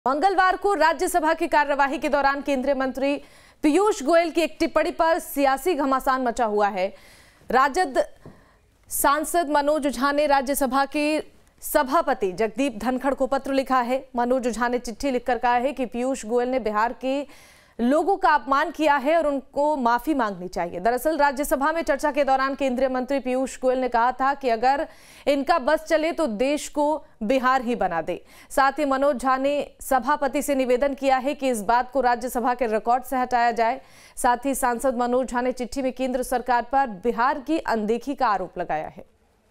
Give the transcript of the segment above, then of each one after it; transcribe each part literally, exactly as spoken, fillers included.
मंगलवार को राज्यसभा की कार्यवाही के दौरान केंद्रीय मंत्री पीयूष गोयल की एक टिप्पणी पर सियासी घमासान मचा हुआ है। राजद सांसद मनोज झा ने राज्यसभा के सभापति जगदीप धनखड़ को पत्र लिखा है। मनोज झा ने चिट्ठी लिखकर कहा है कि पीयूष गोयल ने बिहार के लोगों का अपमान किया है और उनको माफी मांगनी चाहिए। दरअसल राज्यसभा में चर्चा के दौरान केंद्रीय मंत्री पीयूष गोयल ने कहा था कि अगर इनका बस चले तो देश को बिहार ही बना दे। साथ ही मनोज झा ने सभापति से निवेदन किया है कि इस बात को राज्यसभा के रिकॉर्ड से हटाया जाए। साथ ही सांसद मनोज झा ने चिट्ठी में केंद्र सरकार पर बिहार की अनदेखी का आरोप लगाया है।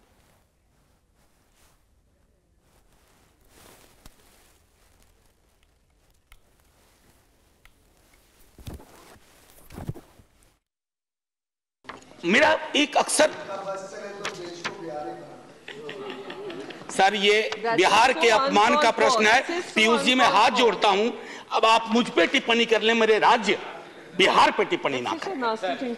मेरा एक अक्सर सर ये बिहार के अपमान का प्रश्न है। पीयूष जी मैं हाथ जोड़ता हूं, अब आप मुझ पे टिप्पणी कर लें, मेरे राज्य बिहार पे टिप्पणी ना करें।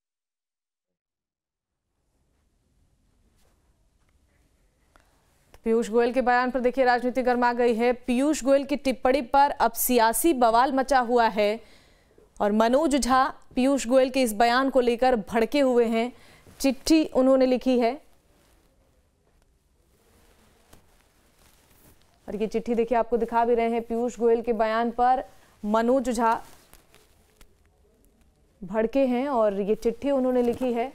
पीयूष गोयल के बयान पर देखिए राजनीति गर्मा गई है। पीयूष गोयल की टिप्पणी पर अब सियासी बवाल मचा हुआ है और मनोज झा पीयूष गोयल के इस बयान को लेकर भड़के हुए हैं। चिट्ठी उन्होंने लिखी है और ये चिट्ठी देखिए आपको दिखा भी रहे हैं। पीयूष गोयल के बयान पर मनोज झा भड़के हैं और ये चिट्ठी उन्होंने लिखी है।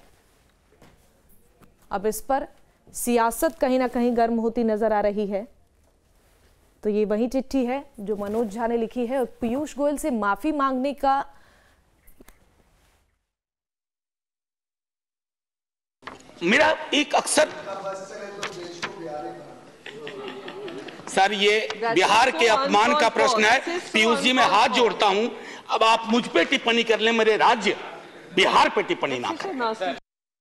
अब इस पर सियासत कहीं ना कहीं गर्म होती नजर आ रही है। तो ये वही चिट्ठी है जो मनोज झा ने लिखी है और पीयूष गोयल से माफी मांगने का मेरा एक अक्सर सर ये बिहार के अपमान का प्रश्न है। पीयूष जी मैं हाथ जोड़ता हूं, अब आप मुझ पे टिप्पणी कर लें, मेरे राज्य बिहार पे टिप्पणी ना करें।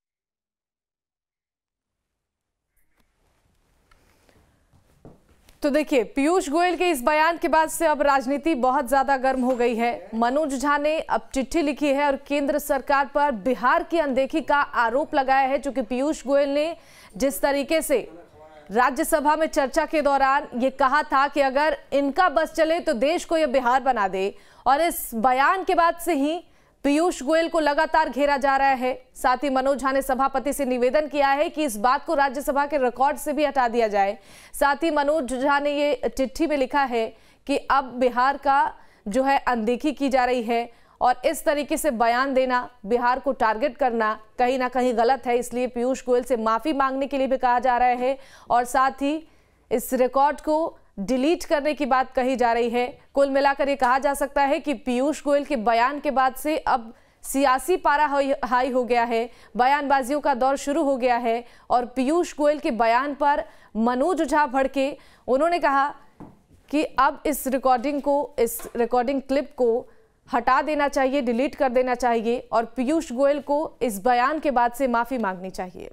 तो देखिए पीयूष गोयल के इस बयान के बाद से अब राजनीति बहुत ज्यादा गर्म हो गई है। मनोज झा ने अब चिट्ठी लिखी है और केंद्र सरकार पर बिहार की अनदेखी का आरोप लगाया है। चूंकि पीयूष गोयल ने जिस तरीके से राज्यसभा में चर्चा के दौरान ये कहा था कि अगर इनका बस चले तो देश को ये बिहार बना दे, और इस बयान के बाद से ही पीयूष गोयल को लगातार घेरा जा रहा है। साथ ही मनोज झा ने सभापति से निवेदन किया है कि इस बात को राज्यसभा के रिकॉर्ड से भी हटा दिया जाए। साथ ही मनोज झा ने ये चिट्ठी में लिखा है कि अब बिहार का जो है अनदेखी की जा रही है और इस तरीके से बयान देना, बिहार को टारगेट करना कहीं ना कहीं गलत है। इसलिए पीयूष गोयल से माफी मांगने के लिए भी कहा जा रहा है और साथ ही इस रिकॉर्ड को डिलीट करने की बात कही जा रही है। कुल मिलाकर ये कहा जा सकता है कि पीयूष गोयल के बयान के बाद से अब सियासी पारा हाई हो गया है, बयानबाजियों का दौर शुरू हो गया है और पीयूष गोयल के बयान पर मनोज झा भड़के। उन्होंने कहा कि अब इस रिकॉर्डिंग को, इस रिकॉर्डिंग क्लिप को हटा देना चाहिए, डिलीट कर देना चाहिए और पीयूष गोयल को इस बयान के बाद से माफी मांगनी चाहिए।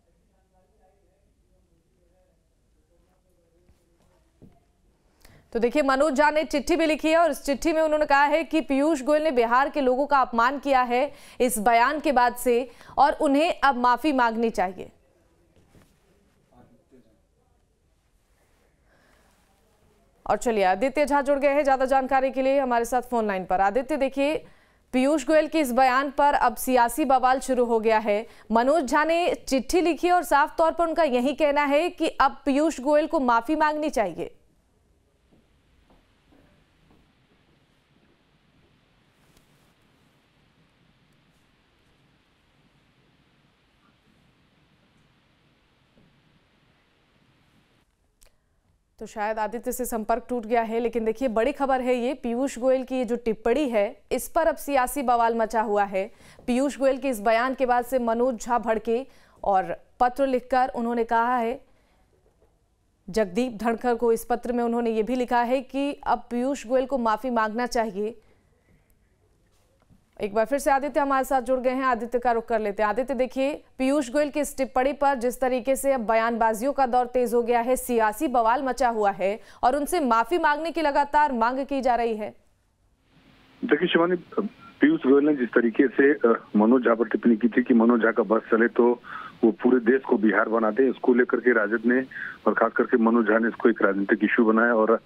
तो देखिए मनोज झा ने चिट्ठी भी लिखी है और इस चिट्ठी में उन्होंने कहा है कि पीयूष गोयल ने बिहार के लोगों का अपमान किया है इस बयान के बाद से और उन्हें अब माफी मांगनी चाहिए। और चलिए आदित्य झा जुड़ गए हैं ज्यादा जानकारी के लिए हमारे साथ फोन लाइन पर। आदित्य देखिए पीयूष गोयल के इस बयान पर अब सियासी बवाल शुरू हो गया है। मनोज झा ने चिट्ठी लिखी और साफ तौर पर उनका यही कहना है कि अब पीयूष गोयल को माफी मांगनी चाहिए। तो शायद आदित्य से संपर्क टूट गया है, लेकिन देखिए बड़ी खबर है ये। पीयूष गोयल की ये जो टिप्पणी है इस पर अब सियासी बवाल मचा हुआ है। पीयूष गोयल के इस बयान के बाद से मनोज झा भड़के और पत्र लिखकर उन्होंने कहा है जगदीप धनखड़ को, इस पत्र में उन्होंने ये भी लिखा है कि अब पीयूष गोयल को माफी मांगना चाहिए। एक बार फिर से आदित्य हमारे साथ जुड़ गए हैं, आदित्य का रुख कर लेते हैं। आदित्य देखिए पीयूष गोयल की इस टिप्पणी पर जिस तरीके से अब बयानबाजियों का दौर तेज हो गया है, सियासी बवाल मचा हुआ है और उनसे माफी मांगने की लगातार मांग की जा रही है। देखिए शिवानी, पीयूष गोयल ने जिस तरीके से मनोज झा पर टिप्पणी की थी कि मनोज झा का बस चले तो वो पूरे देश को बिहार बना दे, इसको लेकर के राजद ने और खास करके मनोज झा ने इसको एक राजनीतिक इश्यू बनाया और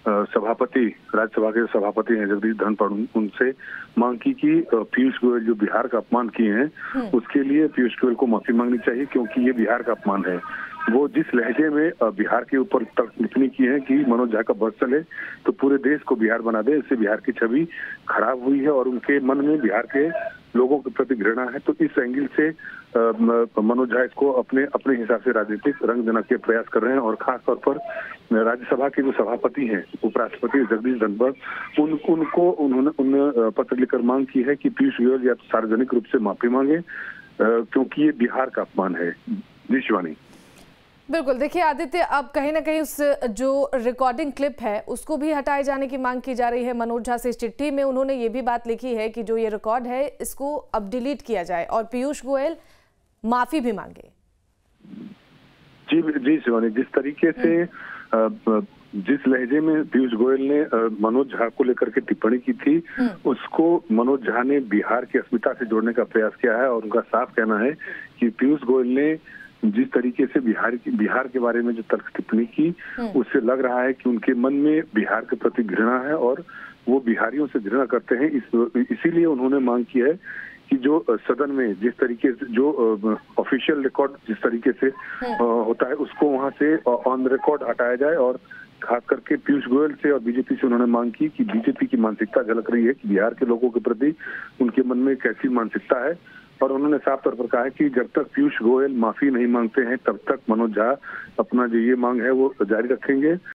सभापति, राज्यसभा के सभापति हैं जगदीश धनखड़, उनसे मांग की कि पीयूष गोयल जो बिहार का अपमान किए हैं उसके लिए पीयूष गोयल को माफी मांगनी चाहिए, क्योंकि ये बिहार का अपमान है। वो जिस लहजे में बिहार के ऊपर टिप्पणी की है कि मनोज झा का बस चले तो पूरे देश को बिहार बना दे, इससे बिहार की छवि खराब हुई है और उनके मन में बिहार के लोगों के प्रति घृणा है। तो इस एंगल से मनोज झा इसको अपने अपने हिसाब से राजनीतिक रंग देने के प्रयास कर रहे हैं और खास तौर पर राज्यसभा के जो सभापति हैं, उपराष्ट्रपति जगदीश धनखड़, उन उनको उन्होंने उन्होंने पत्र लिखकर मांग की है कि पीयूष गोयल या तो सार्वजनिक रूप से माफी मांगे, क्योंकि ये बिहार का अपमान है। जी शिवानी। बिल्कुल, देखिए आदित्य, अब कहीं ना कहीं उस जो रिकॉर्डिंग क्लिप है उसको भी हटाए जाने की मांग की जा रही है मनोज झा से। इस चिट्ठी में उन्होंने ये भी बात लिखी है कि जो ये रिकॉर्ड है इसको अब डिलीट किया जाए और पीयूष गोयल माफी भी मांगे। जी जी शिवानी, जिस तरीके से जिस लहजे में पीयूष गोयल ने मनोज झा को लेकर के टिप्पणी की थी, उसको मनोज झा ने बिहार की अस्मिता से जोड़ने का प्रयास किया है और उनका साफ कहना है कि पीयूष गोयल ने जिस तरीके से बिहार की बिहार के बारे में जो तर्क टिप्पणी की, उससे लग रहा है कि उनके मन में बिहार के प्रति घृणा है और वो बिहारियों से घृणा करते हैं। इस इसीलिए उन्होंने मांग की है कि जो सदन में जिस तरीके से जो ऑफिशियल रिकॉर्ड जिस तरीके से होता है उसको वहां से ऑन रिकॉर्ड हटाया जाए। और खास करके पीयूष गोयल से और बीजेपी से उन्होंने मांग की कि बीजेपी की मानसिकता झलक रही है कि बिहार के लोगों के प्रति उनके मन में कैसी मानसिकता है। और उन्होंने साफ तौर पर कहा है कि जब तक पीयूष गोयल माफी नहीं मांगते हैं तब तक मनोज झा अपना जो ये मांग है वो जारी रखेंगे।